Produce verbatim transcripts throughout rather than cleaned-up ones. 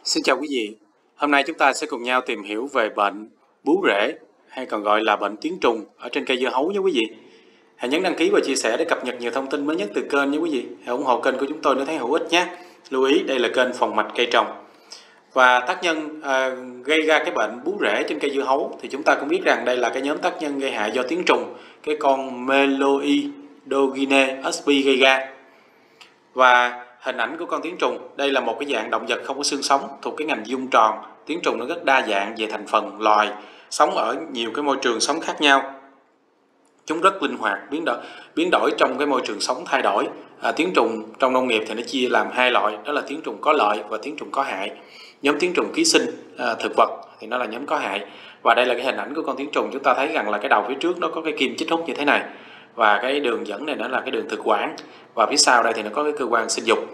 Xin chào quý vị. Hôm nay chúng ta sẽ cùng nhau tìm hiểu về bệnh bú rễ hay còn gọi là bệnh tiến trùng ở trên cây dưa hấu nhé quý vị. Hãy nhấn đăng ký và chia sẻ để cập nhật nhiều thông tin mới nhất từ kênh nhé quý vị. Hãy ủng hộ kênh của chúng tôi nếu thấy hữu ích nhé. Lưu ý đây là kênh phòng mạch cây trồng. Và tác nhân à, gây ra cái bệnh bú rễ trên cây dưa hấu thì chúng ta cũng biết rằng đây là cái nhóm tác nhân gây hại do tiến trùng, cái con Meloidogine sp gây ra. Và hình ảnh của con tiến trùng, đây là một cái dạng động vật không có xương sống thuộc cái ngành dung tròn. Tiến trùng nó rất đa dạng về thành phần loài, sống ở nhiều cái môi trường sống khác nhau. Chúng rất linh hoạt, biến đổi biến đổi trong cái môi trường sống thay đổi. À, tiến trùng trong nông nghiệp thì nó chia làm hai loại, đó là tiến trùng có lợi và tiến trùng có hại. Nhóm tiến trùng ký sinh à, thực vật thì nó là nhóm có hại. Và đây là cái hình ảnh của con tiến trùng, chúng ta thấy rằng là cái đầu phía trước nó có cái kim chích hút như thế này. Và cái đường dẫn này nó là cái đường thực quản. Và phía sau đây thì nó có cái cơ quan sinh dục.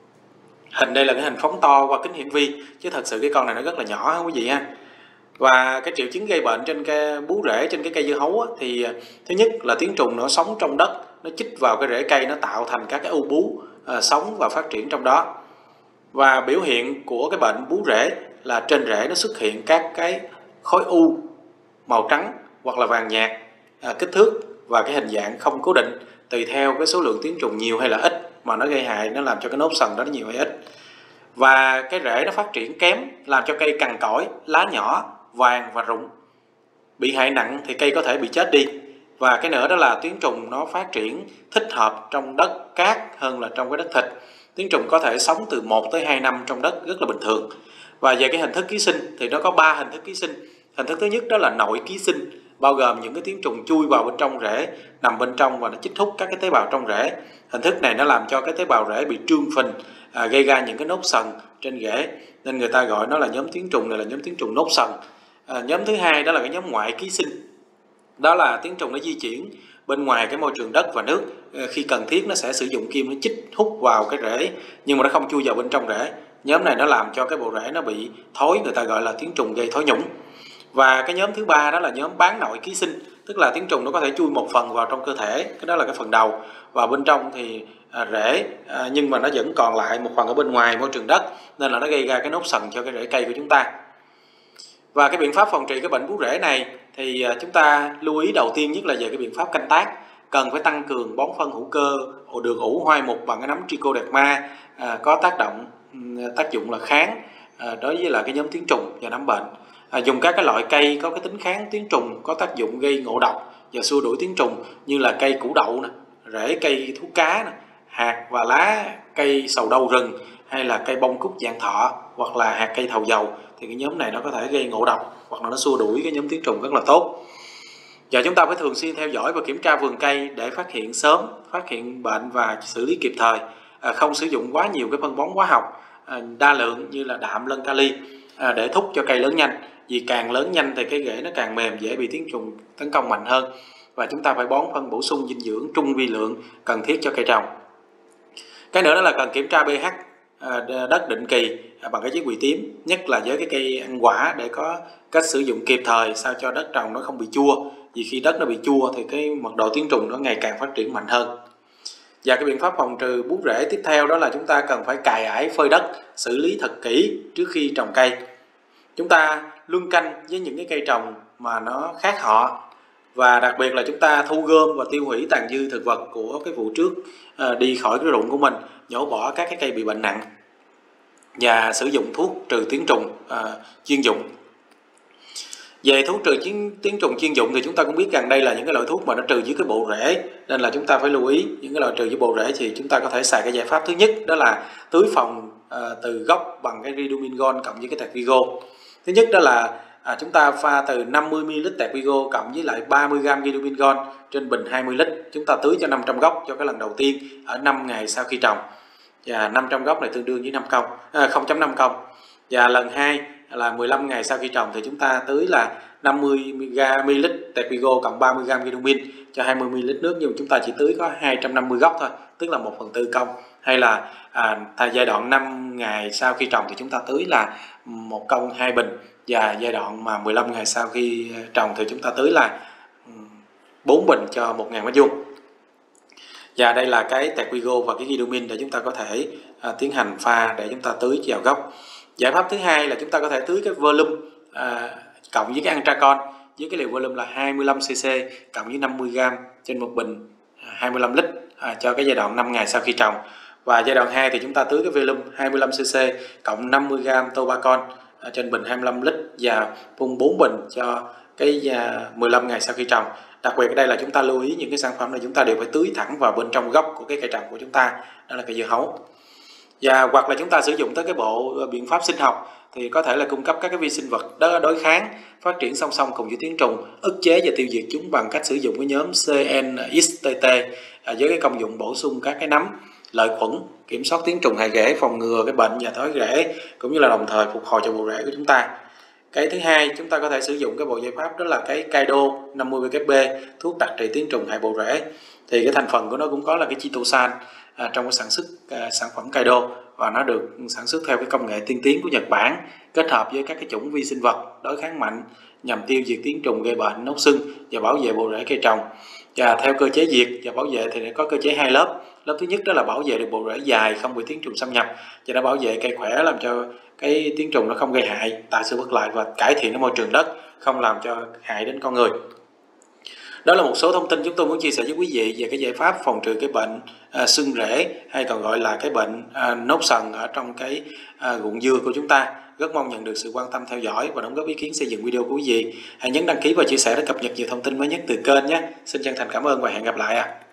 Hình đây là cái hình phóng to qua kính hiển vi, chứ thật sự cái con này nó rất là nhỏ không quý vị ha. Và cái triệu chứng gây bệnh trên cái bú rễ trên cái cây dưa hấu á, thì thứ nhất là tiến trùng nó sống trong đất, nó chích vào cái rễ cây, nó tạo thành các cái u bú à, sống và phát triển trong đó. Và biểu hiện của cái bệnh bú rễ là trên rễ nó xuất hiện các cái khối u màu trắng hoặc là vàng nhạt, à, kích thước và cái hình dạng không cố định, tùy theo cái số lượng tiến trùng nhiều hay là ít mà nó gây hại, nó làm cho cái nốt sần đó nó nhiều hay ít. Và cái rễ nó phát triển kém, làm cho cây cằn cỗi, lá nhỏ, vàng và rụng. Bị hại nặng thì cây có thể bị chết đi. Và cái nữa đó là tiến trùng nó phát triển thích hợp trong đất cát hơn là trong cái đất thịt. Tiến trùng có thể sống từ một tới hai năm trong đất rất là bình thường. Và về cái hình thức ký sinh thì nó có ba hình thức ký sinh. Hình thức thứ nhất đó là nội ký sinh, bao gồm những cái tiến trùng chui vào bên trong rễ, nằm bên trong và nó chích hút các cái tế bào trong rễ. Hình thức này nó làm cho cái tế bào rễ bị trương phình, à, gây ra những cái nốt sần trên rễ, nên người ta gọi nó là nhóm tiến trùng này là nhóm tiến trùng nốt sần. À, nhóm thứ hai đó là cái nhóm ngoại ký sinh, đó là tiến trùng nó di chuyển bên ngoài cái môi trường đất và nước, khi cần thiết nó sẽ sử dụng kim nó chích hút vào cái rễ, nhưng mà nó không chui vào bên trong rễ. Nhóm này nó làm cho cái bộ rễ nó bị thối, người ta gọi là tiến trùng gây thối nhũng. Và cái nhóm thứ ba đó là nhóm bán nội ký sinh, tức là tiến trùng nó có thể chui một phần vào trong cơ thể, cái đó là cái phần đầu, và bên trong thì à, rễ à, nhưng mà nó vẫn còn lại một phần ở bên ngoài môi trường đất, nên là nó gây ra cái nốt sần cho cái rễ cây của chúng ta. Và cái biện pháp phòng trị cái bệnh bú rễ này thì chúng ta lưu ý đầu tiên nhất là về cái biện pháp canh tác, cần phải tăng cường bón phân hữu cơ đường ủ hoai mục bằng cái nấm Trichoderma, à, có tác động tác dụng là kháng à, đối với là cái nhóm tiến trùng và nấm bệnh. À, dùng các cái loại cây có cái tính kháng tiến trùng, có tác dụng gây ngộ độc và xua đuổi tiến trùng, như là cây củ đậu nè, rễ cây thú cá nè, hạt và lá cây sầu đâu rừng, hay là cây bông cúc vạn thọ, hoặc là hạt cây thầu dầu, thì cái nhóm này nó có thể gây ngộ độc hoặc là nó xua đuổi cái nhóm tiến trùng rất là tốt. Và chúng ta phải thường xuyên theo dõi và kiểm tra vườn cây để phát hiện sớm, phát hiện bệnh và xử lý kịp thời. À, không sử dụng quá nhiều cái phân bón hóa học à, đa lượng như là đạm, lân, kali à, để thúc cho cây lớn nhanh, vì càng lớn nhanh thì cái rễ nó càng mềm, dễ bị tiến trùng tấn công mạnh hơn. Và chúng ta phải bón phân bổ sung dinh dưỡng trung vi lượng cần thiết cho cây trồng. Cái nữa đó là cần kiểm tra pH đất định kỳ bằng cái chiếc quỳ tím, nhất là với cái cây ăn quả, để có cách sử dụng kịp thời sao cho đất trồng nó không bị chua, vì khi đất nó bị chua thì cái mật độ tiến trùng nó ngày càng phát triển mạnh hơn. Và cái biện pháp phòng trừ bú rễ tiếp theo đó là chúng ta cần phải cày ải phơi đất, xử lý thật kỹ trước khi trồng cây. Chúng ta luân canh với những cái cây trồng mà nó khác họ, và đặc biệt là chúng ta thu gom và tiêu hủy tàn dư thực vật của cái vụ trước à, đi khỏi cái ruộng của mình, nhổ bỏ các cái cây bị bệnh nặng và sử dụng thuốc trừ tiến trùng à, chuyên dụng. Về thuốc trừ tiến trùng chuyên dụng thì chúng ta cũng biết rằng đây là những cái loại thuốc mà nó trừ dưới cái bộ rễ, nên là chúng ta phải lưu ý những cái loại trừ dưới bộ rễ thì chúng ta có thể xài cái giải pháp thứ nhất, đó là tưới phòng à, từ gốc bằng cái Ridumingon cộng với cái tẹt Vigo. Thứ nhất đó là à, chúng ta pha từ năm mươi mi li lít tẹt Vigo cộng với lại ba mươi gam Ridumingon trên bình hai mươi lít, chúng ta tưới cho năm trăm gốc cho cái lần đầu tiên ở năm ngày sau khi trồng, và năm trăm gốc này tương đương với năm công, à, không phẩy năm công. Và lần hai là mười lăm ngày sau khi trồng thì chúng ta tưới là năm mươi mi li lít tẹt Vigo cộng ba mươi gam Ridumin cho hai mươi mi li lít nước, nhưng chúng ta chỉ tưới có hai trăm năm mươi gốc thôi, tức là một phần tư công. Hay là à, tại giai đoạn năm ngày sau khi trồng thì chúng ta tưới là một công hai bình, và giai đoạn mà mười lăm ngày sau khi trồng thì chúng ta tưới là bốn bình cho một nghìn mét vuông. Và đây là cái tẹt Vigo và cái Ridumin để chúng ta có thể à, tiến hành pha để chúng ta tưới vào gốc. Giải pháp thứ hai là chúng ta có thể tưới cái volume à, cộng với cái Antracon với cái liều volume là hai mươi lăm xê xê cộng với năm mươi gam trên một bình hai mươi lăm lít à, cho cái giai đoạn năm ngày sau khi trồng. Và giai đoạn hai thì chúng ta tưới cái volume hai mươi lăm xê xê cộng năm mươi gam Tobacon à, trên bình hai mươi lăm lít và phun bốn bình cho cái à, mười lăm ngày sau khi trồng. Đặc biệt ở đây là chúng ta lưu ý những cái sản phẩm này chúng ta đều phải tưới thẳng vào bên trong gốc của cái cây trồng của chúng ta, đó là cây dưa hấu. Và hoặc là chúng ta sử dụng tới cái bộ biện pháp sinh học thì có thể là cung cấp các cái vi sinh vật đối kháng phát triển song song cùng với tiến trùng, ức chế và tiêu diệt chúng bằng cách sử dụng cái nhóm xê en ích tê tê với cái công dụng bổ sung các cái nấm, lợi khuẩn, kiểm soát tiến trùng hại rễ, phòng ngừa cái bệnh và thối rễ, cũng như là đồng thời phục hồi cho bộ rễ của chúng ta. Cái thứ hai, chúng ta có thể sử dụng cái bộ giải pháp đó là cái Kaido năm mươi W K B, thuốc đặc trị tiến trùng hại bộ rễ. Thì cái thành phần của nó cũng có là cái chitosan à, trong cái sản xuất à, sản phẩm Kaido, và nó được sản xuất theo cái công nghệ tiên tiến của Nhật Bản, kết hợp với các cái chủng vi sinh vật đối kháng mạnh nhằm tiêu diệt tiến trùng gây bệnh, nốt sưng và bảo vệ bộ rễ cây trồng. Và theo cơ chế diệt và bảo vệ thì có cơ chế hai lớp. Lớp thứ nhất đó là bảo vệ được bộ rễ dài không bị tiến trùng xâm nhập, và nó bảo vệ cây khỏe, làm cho cái tiến trùng nó không gây hại, tạo sự bất lợi và cải thiện cái môi trường đất, không làm cho hại đến con người. Đó là một số thông tin chúng tôi muốn chia sẻ với quý vị về cái giải pháp phòng trừ cái bệnh à, sưng rễ, hay còn gọi là cái bệnh à, nốt sần ở trong cái à, ruộng dưa của chúng ta. Rất mong nhận được sự quan tâm theo dõi và đóng góp ý kiến xây dựng video của quý vị. Hãy nhấn đăng ký và chia sẻ để cập nhật nhiều thông tin mới nhất từ kênh nhé. Xin chân thành cảm ơn và hẹn gặp lại ạ. À.